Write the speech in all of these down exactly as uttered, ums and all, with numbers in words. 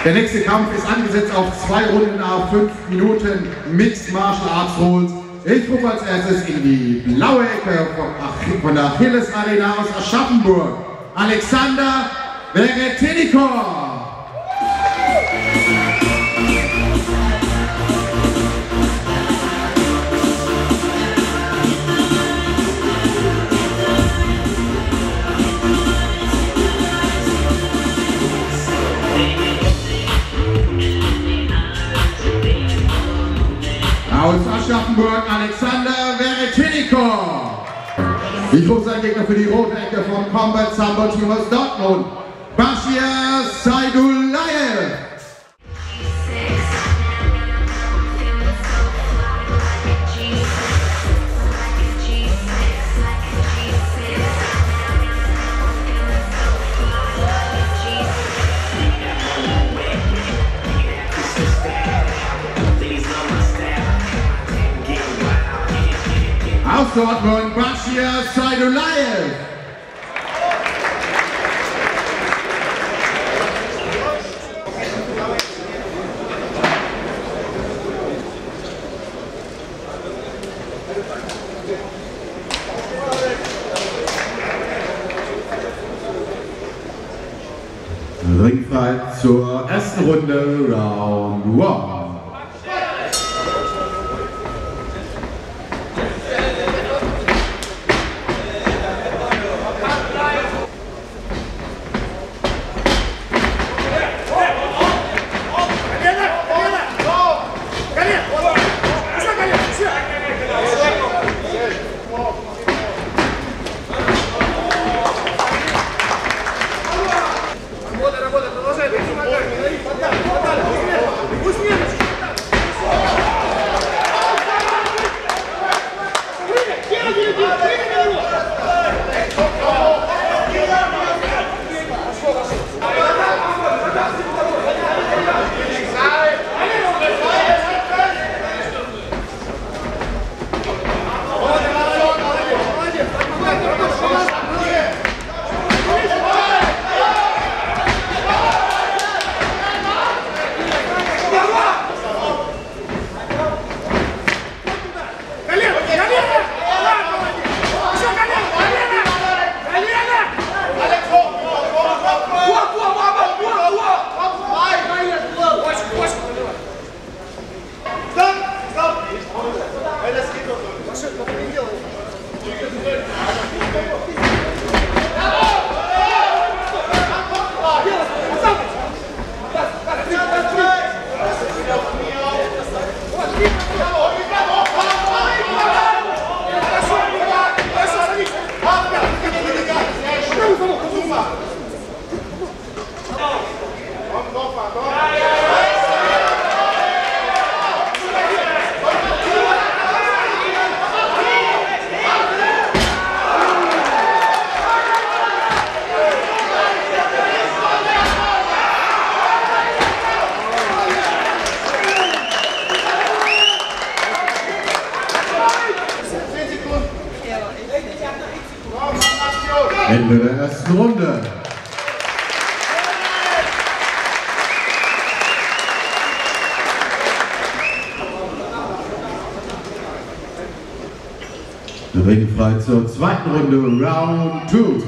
Der nächste Kampf ist angesetzt auf zwei Runden nach fünf Minuten Mixed Martial Arts Rules. Ich gucke als erstes in die blaue Ecke von, von der Achilles Arena aus Aschaffenburg. Alexander Veredenikow. Aus Aschaffenburg Alexander Veredenikow. Ich rufe seinen Gegner für die rote Ecke vom Combat Sambo Team aus Dortmund. Baschir Saydulaev. Aus Dortmund, Baschir Saydulaev. Ringfrei zur ersten Runde, Round One. Ende der ersten Runde. Ringfrei zur zweiten Runde, Round zwei.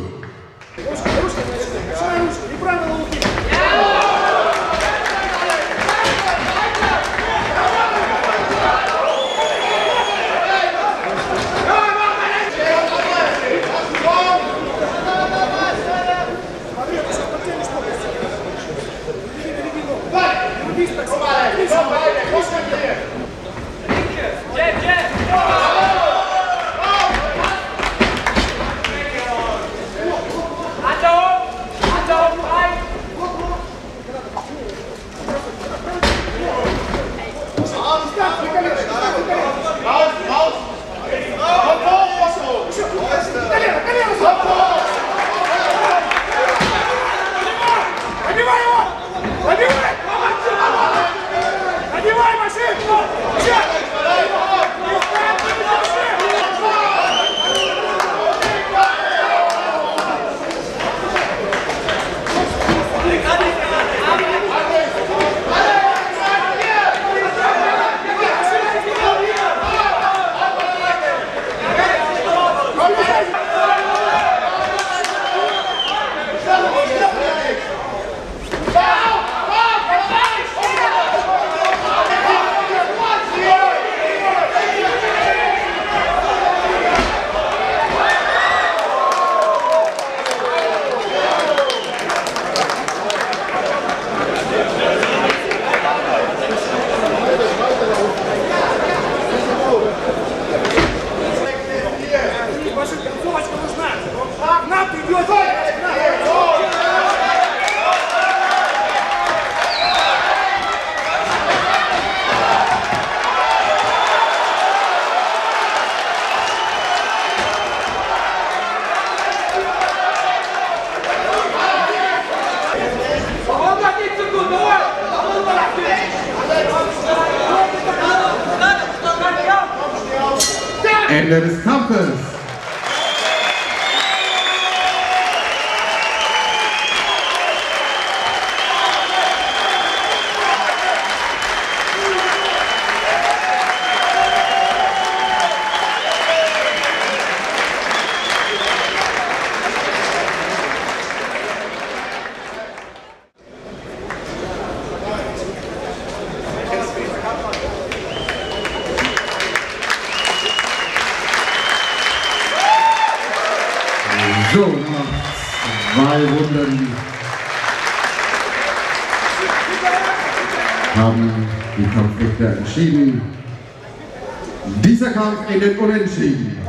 Поднимай, Baschir! Ende des Kampfes. So, nach zwei Runden haben die Kampfrichter entschieden. Dieser Kampf endet unentschieden.